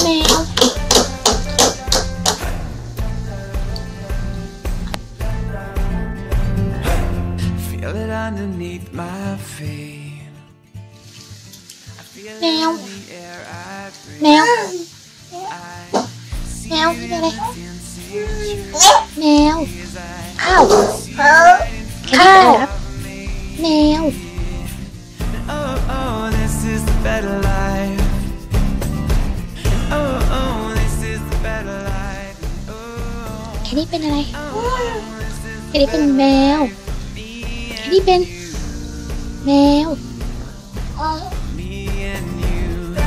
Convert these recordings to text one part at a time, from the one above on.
ว Feel it underneath my feet. I feel it Mèo. in the air I แม breathe. ว I แมวเป็นอะไร dancing แมว as I ข้าว ข้าว แมว oh oh this is the better life. Oh oh this is the better life. Oh แคนี่เป็นอะไร แคนี่เป็นแมว แคนี่เป็นแมว me and you.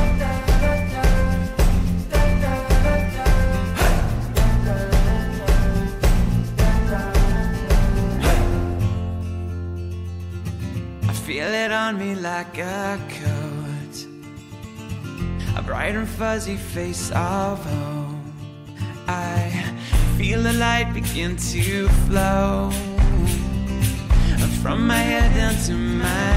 I feel it on me like a coat, a bright and fuzzy face of home. I feel the light begin to flow from my head down to my